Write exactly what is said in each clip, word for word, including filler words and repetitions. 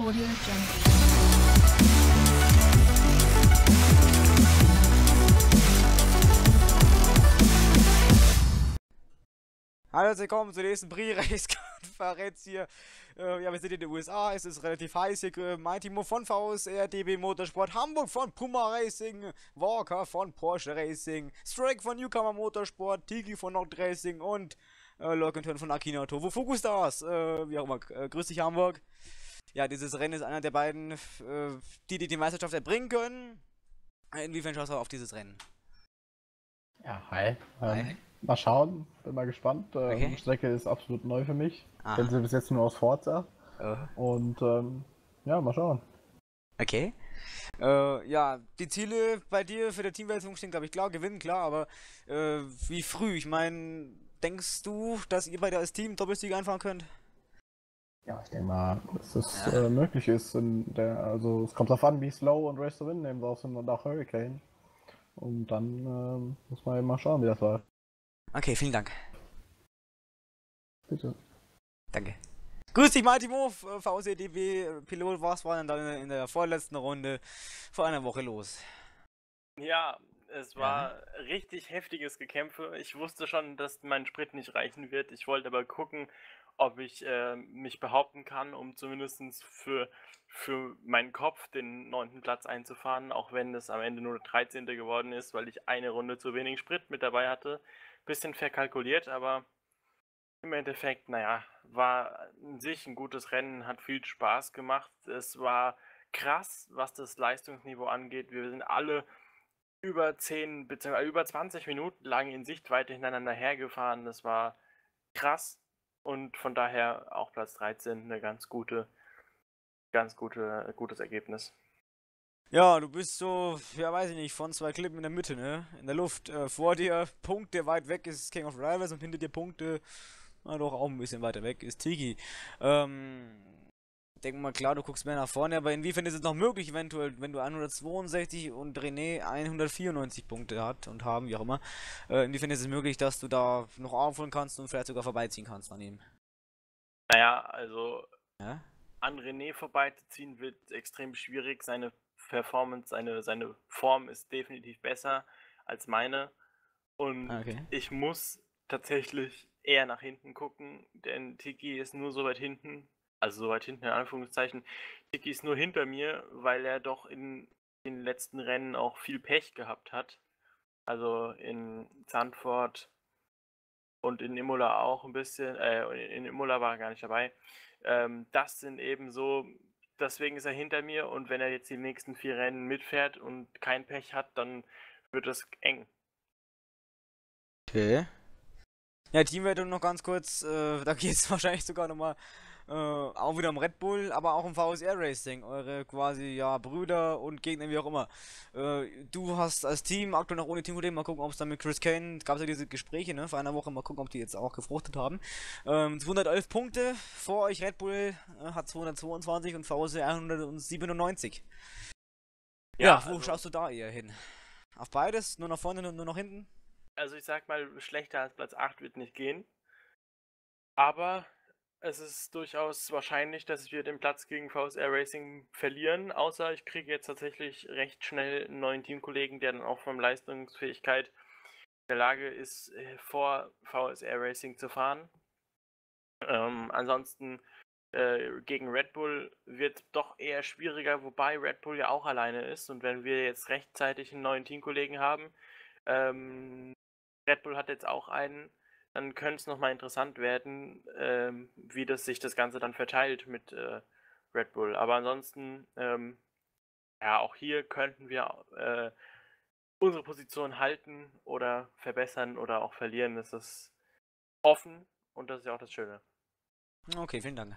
Audio Jungle. Hallo, herzlich willkommen zur nächsten Pre-Race-Konferenz hier. Äh, ja, wir sind in den U S A, es ist relativ heiß hier. Äh, mein Timo von V S R, D B Motorsport, Hamburg von Puma Racing, Walker von Porsche Racing, Strike von Newcomer Motorsport, Tiki von Noct Racing und äh, Lurkenturn von Akinator. Wo Focus Stars? Äh, wie auch immer. Äh, grüß dich, Hamburg. Ja, dieses Rennen ist einer der beiden, äh, die, die die Meisterschaft erbringen können. Inwiefern schaust du auf dieses Rennen? Ja, hi. Hi. Ähm, mal schauen, bin mal gespannt. Ähm, Okay. Die Strecke ist absolut neu für mich. Aha. Kennen sie bis jetzt nur aus Forza. Oh. Und ähm, ja, mal schauen. Okay. Äh, ja, die Ziele bei dir für der Teamwertung stehen, glaube ich, klar, gewinnen, klar, aber äh, wie früh? Ich meine, denkst du, dass ihr beide als Team Doppelsieg einfahren könnt? Ja, ich denke mal, dass es Ja. äh, möglich ist. In der, also es kommt darauf an, wie slow und Race to Win nehmen wir sind und auch Hurricane. Und dann ähm, muss man eben mal schauen, wie das war. Okay, vielen Dank. Bitte. Danke. Grüß dich, Martimo, V C D B Pilot, was war denn dann in der vorletzten Runde vor einer Woche los? Ja, es war richtig heftiges Gekämpfe. Ich wusste schon, dass mein Sprit nicht reichen wird. Ich wollte aber gucken, ob ich äh, mich behaupten kann, um zumindest für, für meinen Kopf den neunten Platz einzufahren, auch wenn es am Ende nur der dreizehnte geworden ist, weil ich eine Runde zu wenig Sprit mit dabei hatte. Bisschen verkalkuliert, aber im Endeffekt, naja, war an sich ein gutes Rennen, hat viel Spaß gemacht. Es war krass, was das Leistungsniveau angeht. Wir sind alle über zehn bzw. über zwanzig Minuten lang in Sichtweite hintereinander hergefahren. Das war krass und von daher auch Platz dreizehn eine ganz gute, ganz gute, gutes Ergebnis. Ja, du bist so, ja weiß ich nicht, von zwei Klippen in der Mitte, ne? In der Luft. Äh, vor dir Punkte weit weg ist King of Rivals und hinter dir Punkte, na doch auch ein bisschen weiter weg, ist Tiki. Ähm, denk mal klar, du guckst mehr nach vorne, aber inwiefern ist es noch möglich, eventuell, wenn du hundertzweiundsechzig und René hundertvierundneunzig Punkte hat und haben, wie auch immer, äh, inwiefern ist es möglich, dass du da noch aufholen kannst und vielleicht sogar vorbeiziehen kannst an ihm? Naja, also Ja? an René vorbeizuziehen wird extrem schwierig. Seine Performance, seine, seine Form ist definitiv besser als meine. Und Ah, okay. ich muss tatsächlich eher nach hinten gucken, denn Tiki ist nur so weit hinten, also so weit hinten in Anführungszeichen, Tiki ist nur hinter mir, weil er doch in den letzten Rennen auch viel Pech gehabt hat. Also in Zandvoort und in Imola auch ein bisschen, äh, in Imola war er gar nicht dabei. Ähm, das sind eben so, deswegen ist er hinter mir und wenn er jetzt die nächsten vier Rennen mitfährt und kein Pech hat, dann wird es eng. Okay. Ja, Teamwertung noch ganz kurz, äh, da geht es wahrscheinlich sogar nochmal äh, auch wieder um Red Bull, aber auch um V S R Racing, eure quasi, ja, Brüder und Gegner, wie auch immer. Äh, du hast als Team aktuell noch ohne Teamkollegen, mal gucken, ob es dann mit Chris Kane, gab es ja diese Gespräche, ne, vor einer Woche, mal gucken, ob die jetzt auch gefruchtet haben. Ähm, zweihundertelf Punkte, vor euch Red Bull äh, hat zweihundertzweiundzwanzig und V S R hundertsiebenundneunzig. Ja, Ja, wo also- schaust du da eher hin? Auf beides? Nur nach vorne und nur nach hinten? Also ich sag mal, schlechter als Platz acht wird nicht gehen. Aber es ist durchaus wahrscheinlich, dass wir den Platz gegen V S R Racing verlieren, außer ich kriege jetzt tatsächlich recht schnell einen neuen Teamkollegen, der dann auch von Leistungsfähigkeit in der Lage ist, äh, vor V S R Racing zu fahren. Ähm, ansonsten äh, gegen Red Bull wird doch eher schwieriger, wobei Red Bull ja auch alleine ist. Und wenn wir jetzt rechtzeitig einen neuen Teamkollegen haben, ähm, Red Bull hat jetzt auch einen, dann könnte es nochmal interessant werden, ähm, wie das sich das Ganze dann verteilt mit äh, Red Bull. Aber ansonsten, ähm, ja, auch hier könnten wir äh, unsere Position halten oder verbessern oder auch verlieren. Das ist offen und das ist ja auch das Schöne. Okay, vielen Dank.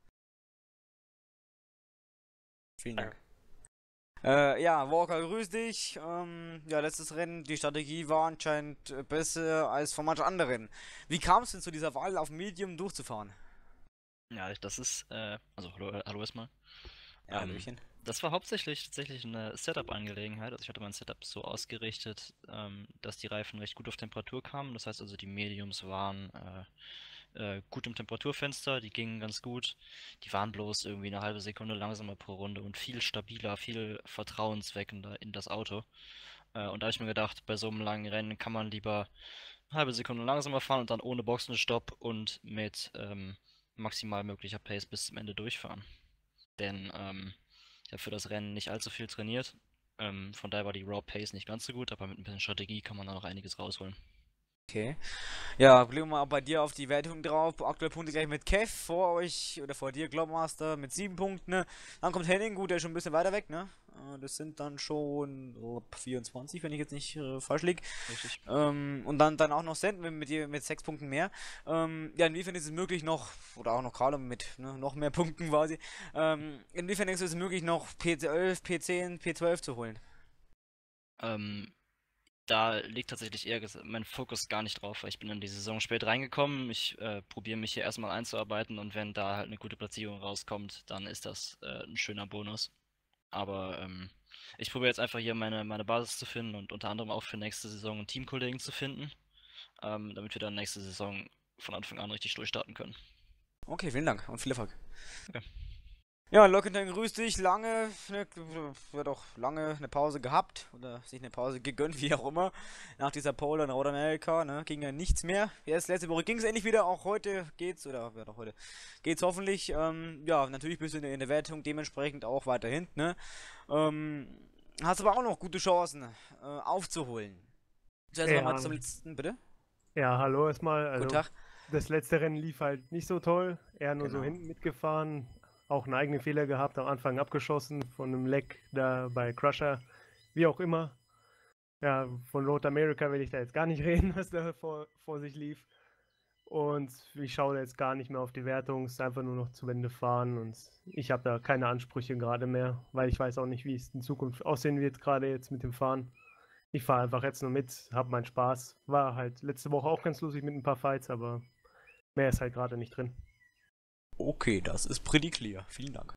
Vielen Dank. Äh, ja, Walker, grüß dich. Ähm, ja, letztes Rennen, die Strategie war anscheinend äh, besser als von manchen anderen. Wie kam es denn zu dieser Wahl, auf Medium durchzufahren? Ja, das ist, äh, also hallo, äh, hallo erstmal. Ja, Ähm, Hallöchen. Das war hauptsächlich tatsächlich eine Setup-Angelegenheit. Also ich hatte mein Setup so ausgerichtet, ähm, dass die Reifen recht gut auf Temperatur kamen. Das heißt also, die Mediums waren äh, äh, gutem Temperaturfenster, die gingen ganz gut. Die waren bloß irgendwie eine halbe Sekunde langsamer pro Runde und viel stabiler, viel vertrauensweckender in das Auto. Äh, und da habe ich mir gedacht, bei so einem langen Rennen kann man lieber eine halbe Sekunde langsamer fahren und dann ohne Boxenstopp und mit ähm, maximal möglicher Pace bis zum Ende durchfahren. Denn ähm, ich habe für das Rennen nicht allzu viel trainiert. Ähm, von daher war die Raw Pace nicht ganz so gut, aber mit ein bisschen Strategie kann man da noch einiges rausholen. Okay. Ja, blicken wir mal bei dir auf die Wertung drauf. Aktuelle Punkte gleich mit Kev vor euch oder vor dir, Globmaster, mit sieben Punkten. Ne? Dann kommt Henning, gut, der ist schon ein bisschen weiter weg, ne? Äh, Das sind dann schon oh, vierundzwanzig, wenn ich jetzt nicht äh, falsch liege. Richtig. Ähm, und dann, dann auch noch Send mit, mit dir mit sechs Punkten mehr. Ähm, ja, inwiefern ist es möglich noch, oder auch noch Carlo mit ne, noch mehr Punkten quasi, ähm, inwiefern ist es möglich noch P elf, P zehn, P zwölf zu holen? Ähm, da liegt tatsächlich eher ges- mein Fokus gar nicht drauf, weil ich bin in die Saison spät reingekommen. Ich äh, probiere mich hier erstmal einzuarbeiten und wenn da halt eine gute Platzierung rauskommt, dann ist das äh, ein schöner Bonus. Aber ähm, ich probiere jetzt einfach hier meine, meine Basis zu finden und unter anderem auch für nächste Saison einen Teamkollegen zu finden, ähm, damit wir dann nächste Saison von Anfang an richtig durchstarten können. Okay, vielen Dank und viel Erfolg. Okay. Ja, Lockenden grüß dich. Lange, ne, wird auch lange eine Pause gehabt oder sich eine Pause gegönnt, wie auch immer. Nach dieser Pole in Nordamerika, ne, ging ja nichts mehr. Erst letzte Woche ging es endlich wieder, auch heute geht's, oder ja, doch heute geht's hoffentlich. Ähm, ja, natürlich bist du in der, in der Wertung dementsprechend auch weiter hinten, ne. Ähm, hast aber auch noch gute Chancen äh, aufzuholen. Zuerst Ja. nochmal zum letzten, bitte. Ja, hallo erstmal. Also, Guten Tag. das letzte Rennen lief halt nicht so toll. Eher nur so Genau. hinten mitgefahren. Auch einen eigenen Fehler gehabt, am Anfang abgeschossen von einem Leck da bei Crusher. Wie auch immer. Ja, von Road America will ich da jetzt gar nicht reden, was da vor, vor sich lief. Und ich schaue jetzt gar nicht mehr auf die Wertung. Es ist einfach nur noch zu Ende fahren. Und ich habe da keine Ansprüche gerade mehr, weil ich weiß auch nicht, wie es in Zukunft aussehen wird, gerade jetzt mit dem Fahren. Ich fahre einfach jetzt nur mit, habe meinen Spaß. War halt letzte Woche auch ganz lustig mit ein paar Fights, aber mehr ist halt gerade nicht drin. Okay, das ist pretty clear. Vielen Dank.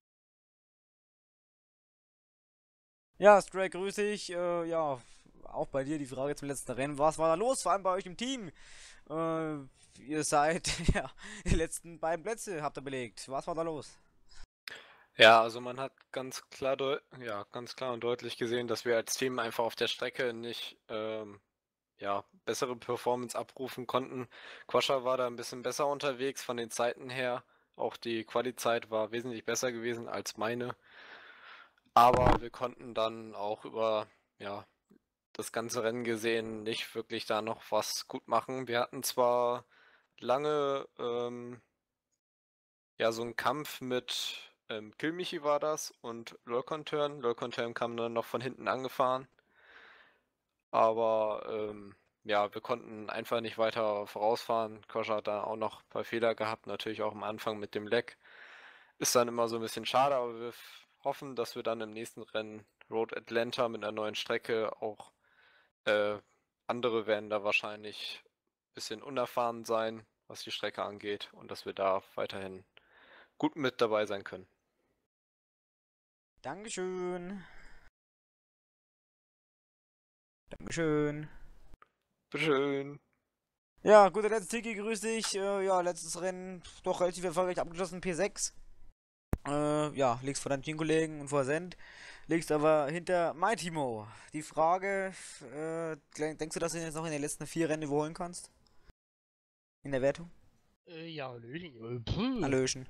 Ja, Stray, grüß dich. Äh, ja, auch bei dir die Frage zum letzten Rennen. Was war da los, vor allem bei euch im Team? Äh, ihr seid, ja, die letzten beiden Plätze habt ihr belegt. Was war da los? Ja, also man hat ganz klar, deu- ja, ganz klar und deutlich gesehen, dass wir als Team einfach auf der Strecke nicht ähm, ja, bessere Performance abrufen konnten. Quasha war da ein bisschen besser unterwegs von den Zeiten her. Auch die Quali-Zeit war wesentlich besser gewesen als meine. Aber wir konnten dann auch über ja, das ganze Rennen gesehen nicht wirklich da noch was gut machen. Wir hatten zwar lange ähm, ja, so einen Kampf mit ähm, Killmichi war das und Lurkontörn. Lurkontörn kam dann noch von hinten angefahren. Aber ähm, ja, wir konnten einfach nicht weiter vorausfahren. Quasha hat da auch noch ein paar Fehler gehabt, natürlich auch am Anfang mit dem Leck. Ist dann immer so ein bisschen schade, aber wir f- hoffen, dass wir dann im nächsten Rennen Road Atlanta mit einer neuen Strecke auch äh, andere werden da wahrscheinlich ein bisschen unerfahren sein, was die Strecke angeht und dass wir da weiterhin gut mit dabei sein können. Dankeschön. Dankeschön. Bitteschön. Ja, guter letzter Tiki, grüß dich. Äh, ja, letztes Rennen doch relativ erfolgreich abgeschlossen, P sechs. Äh, ja, liegst vor deinem Teamkollegen und vor Send. Liegst aber hinter MyTimo. Die Frage, äh, gl- denkst du, dass du ihn jetzt noch in den letzten vier Rennen überholen kannst? In der Wertung? Äh, ja, Hallöchen. Äh, puh. Hallöchen.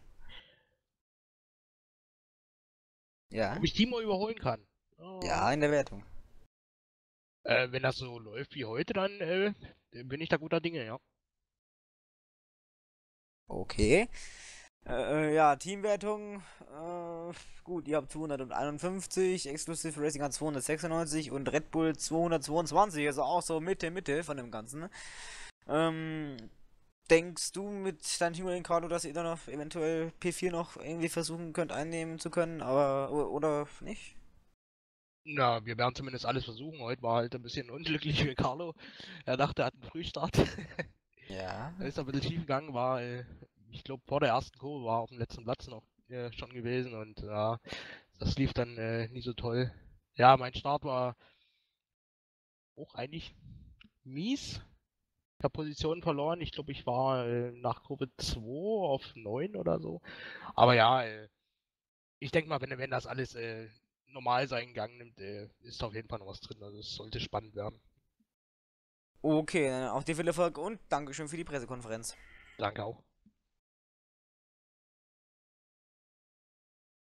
Ja? Ob ich Timo überholen kann? Oh. Ja, in der Wertung. Äh, wenn das so läuft wie heute, dann äh, bin ich da guter Dinge, ja. Okay. Äh, ja, Teamwertung. Äh, gut, ihr habt zweihunderteinundfünfzig, Exclusive Racing hat zweihundertsechsundneunzig und Red Bull zweihundertzweiundzwanzig, also auch so Mitte, Mitte von dem Ganzen. Ähm, denkst du mit deinem Team Carlo, dass ihr dann noch eventuell P vier noch irgendwie versuchen könnt einnehmen zu können, aber o- oder nicht? Na, wir werden zumindest alles versuchen. Heute war halt ein bisschen unglücklich für Carlo. Er dachte, er hat einen Frühstart. Ja. Er ist ein bisschen schief gegangen, war, äh, ich glaube, vor der ersten Kurve war er auf dem letzten Platz noch äh, schon gewesen und ja, das lief dann äh, nie so toll. Ja, mein Start war auch eigentlich mies. Ich habe Positionen verloren. Ich glaube, ich war äh, nach Kurve zwei auf neun oder so. Aber ja, äh, ich denke mal, wenn, wenn das alles äh, normal seinen Gang nimmt, äh, ist da auf jeden Fall noch was drin. Also es sollte spannend werden. Okay, dann auch dir viel Erfolg und Dankeschön für die Pressekonferenz. Danke auch.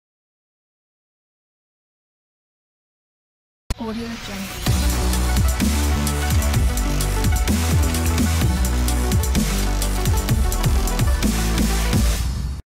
Audio Jungle.